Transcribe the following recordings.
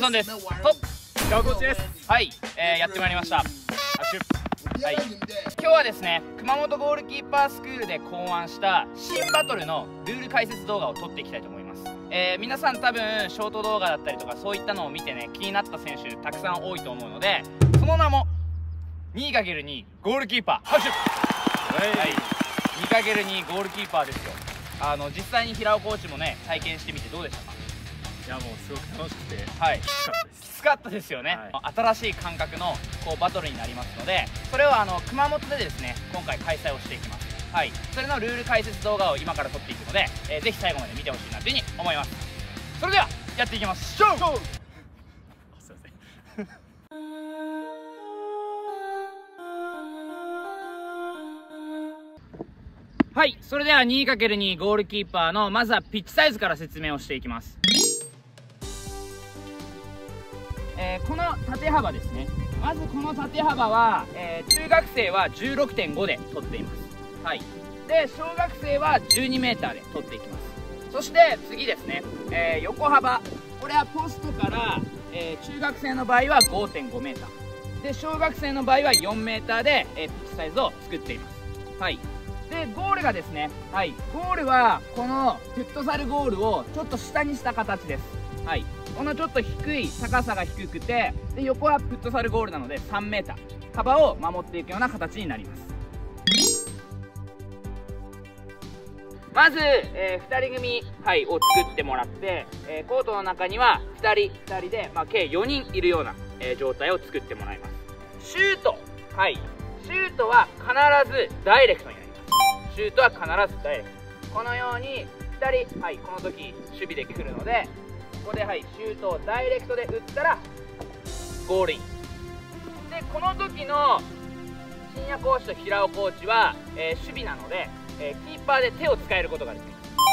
トンです。ほっ、 ガコーチです。 はい、やってまいりました。はい、今日はですね、熊本ゴールキーパースクールで考案した新バトルのルール解説動画を撮っていきたいと思います。皆さん多分ショート動画だったりとかそういったのを見てね、気になった選手たくさん多いと思うので、その名も 2×2 ゴールキーパー拍手。はい、2×2 ゴールキーパーですよ。実際に平尾コーチもね体験してみてどうでしたか？ いや、もうすごく楽しくて、 はい、 きつかったです。 きつかったですよね。はい、新しい感覚のこうバトルになりますので、それを熊本でですね今回開催をしていきます。はい、それのルール解説動画を今から撮っていくので、ぜひ最後まで見てほしいなというふうに思います。それではやっていきましょう。 すいません。 はい、それでは 2×2 ゴールキーパーのまずはピッチサイズから説明をしていきます。この縦幅ですね。まずこの縦幅は、中学生は 16.5 で取っています。はい、で小学生は 12m で取っていきます。そして次ですね、横幅、これはポストから、中学生の場合は 5.5m で小学生の場合は 4m で、ピッチサイズを作っています。はい、でゴールがですね、はい、ゴールはこのフットサルゴールをちょっと下にした形です。はい、このちょっと低い、高さが低くて、で横はフットサルゴールなので 3m 幅を守っていくような形になります。まず、2人組、はい、を作ってもらって、コートの中には2人で、計4人いるような、状態を作ってもらいます。シュート、はい、シュートは必ずダイレクトになります。シュートは必ずダイレクト、このように2人、はい、この時守備で来るので、ここで、はい、シュートをダイレクトで打ったらゴールインで、この時の深夜コーチと平尾コーチは、守備なので、キーパーで手を使えることができます。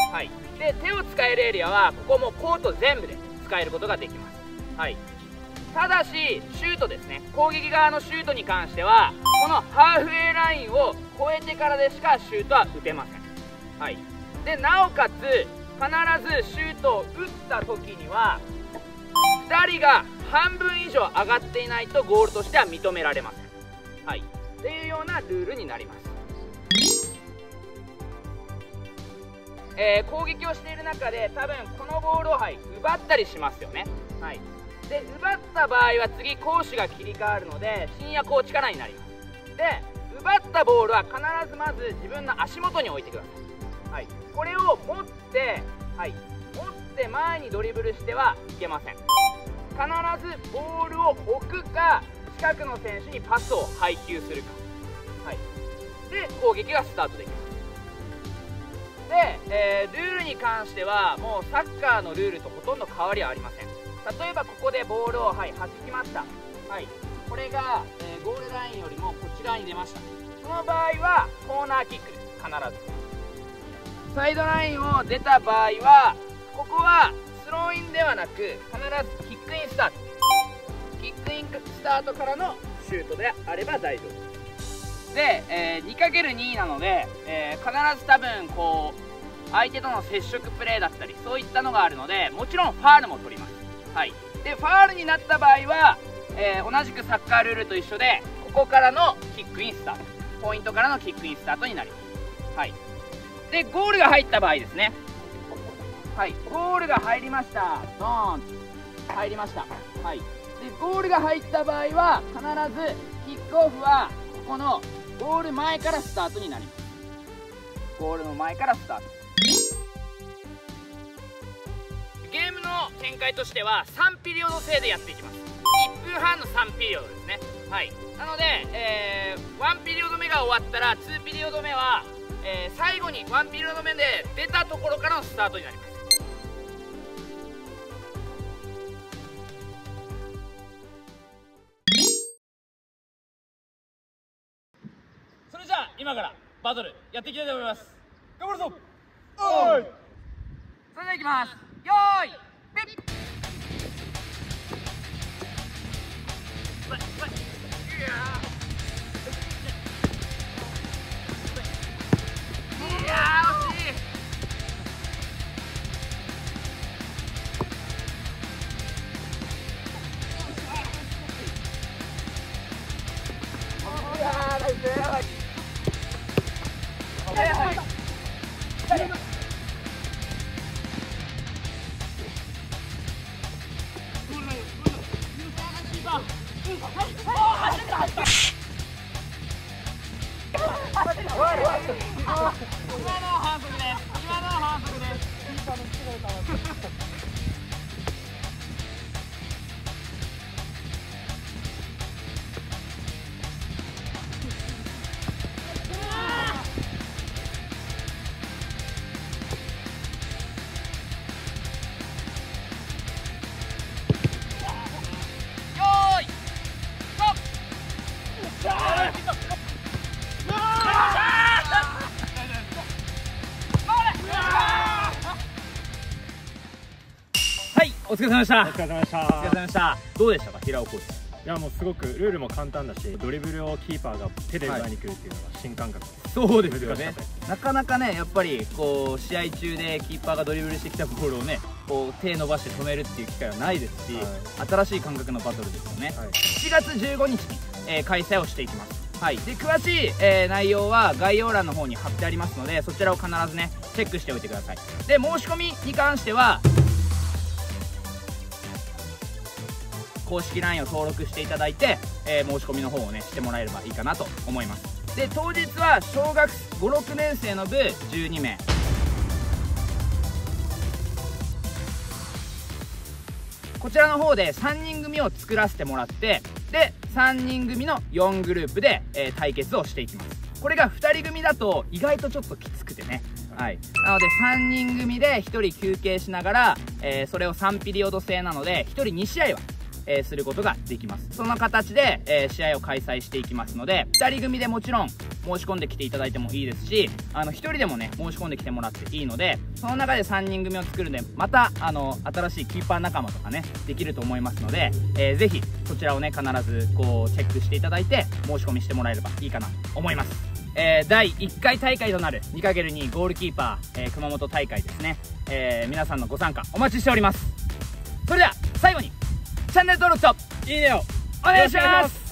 はい、で手を使えるエリアはここもコート全部で使えることができます。はい、ただしシュートですね、攻撃側のシュートに関してはこのハーフウェイラインを越えてからでしかシュートは打てません。はい、でなおかつ必ずシュートを打った時には2人が半分以上上がっていないとゴールとしては認められません。はい、っていうようなルールになります。攻撃をしている中で多分このボールを、はい、奪ったりしますよね。はい、で奪った場合は次攻守が切り替わるので深夜コーチからになります。で奪ったボールは必ずまず自分の足元に置いてください。はい、これを持って、はい、持って前にドリブルしてはいけません。必ずボールを置くか近くの選手にパスを配球するか、はい、で攻撃がスタートできます。で、ルールに関してはもうサッカーのルールとほとんど変わりはありません。例えばここでボールを、はい、弾きました。はい、これが、ゴールラインよりもこっち側に出ました。その場合はコーナーキックです。必ずサイドラインを出た場合はここはスローインではなく必ずキックインスタート、キックインスタートからのシュートであれば大丈夫で、2×2 なので、必ず多分こう相手との接触プレーだったりそういったのがあるので、もちろんファールも取ります。はい、でファールになった場合は、同じくサッカールールと一緒でここからのキックインスタート、ポイントからのキックインスタートになります。はい、でゴールが入った場合ですね、はい、ゴールが入りました。ドーンと入りました。はい、でゴールが入った場合は必ずキックオフはここのゴール前からスタートになります。ゴールの前からスタート。ゲームの展開としては3ピリオド制でやっていきます。1分半の3ピリオドですね。はい、なので、1ピリオド目が終わったら2ピリオド目は、最後に1ピリオド目で出たところからのスタートになります。それじゃあ今からバトルやっていきたいと思います。頑張るぞ。おい、それではいきます。よーいピッ。いやー惜しい。 反則です。今の反則です。お疲れ様でした。 お疲れ様でした。 お疲れ様でした。どうでしたか、平尾コーチ。 いやもうすごくルールも簡単だし、ドリブルをキーパーが手で奪いに来るっていうのが新感覚です。 そうですよね。なかなかね、やっぱりこう試合中でキーパーがドリブルしてきたボールをね、こう手伸ばして止めるっていう機会はないですし、新しい感覚のバトルですよね。7月15日に、開催をしていきます。はい、で詳しい、内容は概要欄の方に貼ってありますので、そちらを必ずねチェックしておいてください。で申し込みに関しては公式 LINE を登録していただいて、申し込みの方をねしてもらえればいいかなと思います。で当日は小学5、6年生の部12名、こちらの方で3人組を作らせてもらって、で3人組の4グループで、対決をしていきます。これが2人組だと意外とちょっときつくてね、はい、なので3人組で1人休憩しながら、それを3ピリオド制なので1人2試合はすることができます。その形で、試合を開催していきますので、2人組でもちろん申し込んできていただいてもいいですし、1人でもね申し込んできてもらっていいので、その中で3人組を作るんで、また新しいキーパー仲間とかねできると思いますので、ぜひそちらをね必ずこうチェックしていただいて申し込みしてもらえればいいかなと思います。第1回大会となる 2×2 ゴールキーパー、熊本大会ですね、皆さんのご参加お待ちしております。それでは最後にチャンネル登録といいねをお願いします。